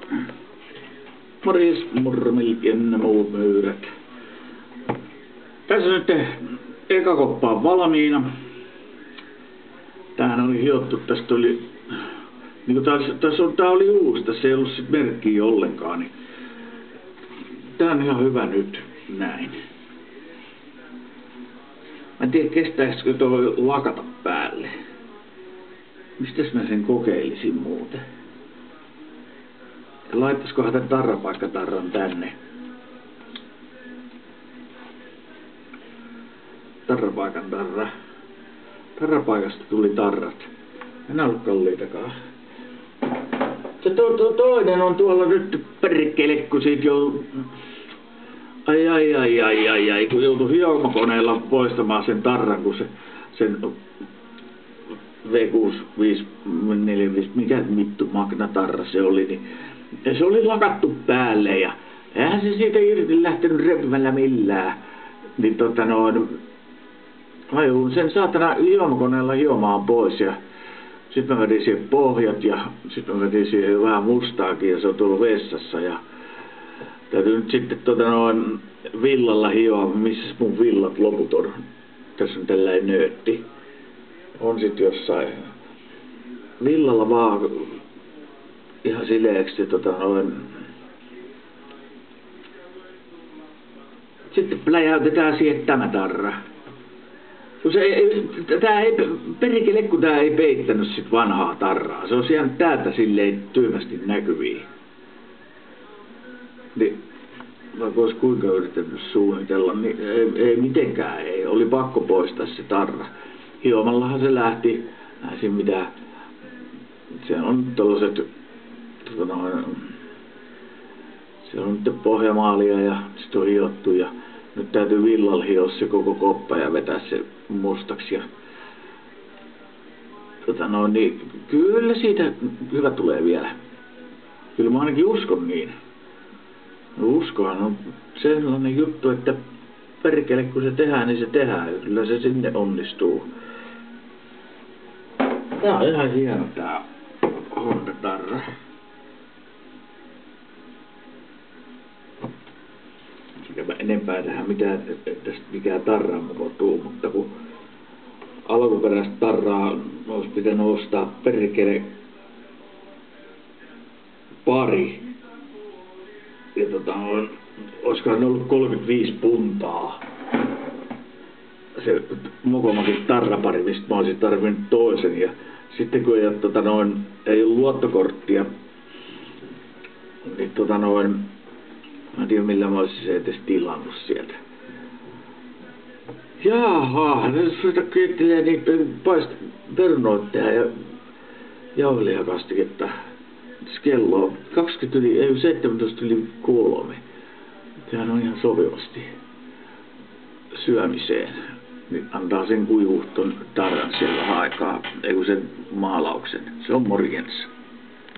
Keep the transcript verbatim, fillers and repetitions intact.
Morjes, murmelkien ja muut myyrät. Tässä nyt eka koppa on valmiina. Tämähän oli hiottu, tästä oli... Niin taas, tässä on, tää oli uusi, tässä ei ollut sit merkkiä ollenkaan. Niin tää on ihan hyvä nyt, näin. Mä en tiedä, kestääkö toi lakata päälle. Mistäs mä sen kokeilisin muuten? Ja laittaisikohan tän tarrapaikkatarran tänne? Tarrapaikan tarra. Tarrapaikasta tuli tarrat. En ollut kalliitakaan. Se to, to, toinen on tuolla nyt perkele, kun siitä jo... Ai ai ai ai ai ai, kun joutui hiomakoneella poistamaan sen tarran, kun se... Sen V kuusi viisi neljä viisi, mikä mittu magnatarra se oli, niin... Ja se oli lakattu päälle ja... Eihän se siitä irti lähtenyt repimällä millään. Niin tota noin... Ajuin sen saatana hiomakoneella hiomaan pois ja... Sitten mä vedin siihen pohjat ja sitten mä vedin siihen vähän mustaakin ja se on tullut vessassa ja... Täytyy nyt sitten tota noin villalla hioa, missä mun villat loput on. Tässä on tällainen nöötti. On sit jossain... Villalla vaan ihan sileeksi tota noin... Sitten pläjäytetään siihen tämä tarra. Kun se ei, tää ei, perikele, kun tää ei peittänyt sit vanhaa tarraa. Se on jäänyt täältä silleen tyhmästi näkyviin. Niin, vaikka ois kuinka yrittänyt suunnitella, niin ei, ei mitenkään ei. Oli pakko poistaa se tarra. Hiomallahan se lähti, näisin mitä, se on tällaiset, tota noin, se on nyt pohjamaalia ja sit on hiottu ja nyt täytyy villalla hioa se koko koppa ja vetää se mustaksi ja tota noin, niin kyllä siitä hyvä tulee vielä. Kyllä mä ainakin uskon niin. No uskohan on sellainen juttu, että perkele kun se tehdään, niin se tehdään. Kyllä se sinne onnistuu. Tää on ihan hieno tää Honda-tarra. Mä enempää tähän mitään tästä mikään tarraa muototuu, mutta kun alkuperäistä tarraa olisi pitänyt ostaa perkele pari. Ja tota, olisikohan ne ollut kolmekymmentäviisi puntaa. Se mokomakin tarrapari, mistä mä olisin tarvinnut toisen. Ja sitten kun ei, tota noin, ei ollut luottokorttia, niin tota noin, mä en tiedä millä mä olisin se edes tilannut sieltä. Jaha, ne suita keittelee niitä paist perunoitteja ja jauhelihakastiketta. Kello on kaksikymmentä yli, ei seitsemäntoista yli kolme. Sehän on ihan sopivasti syömiseen. Nyt antaa sen kuivua ton tarran siellä aikaa, ei kun sen maalauksen. Se on morjens.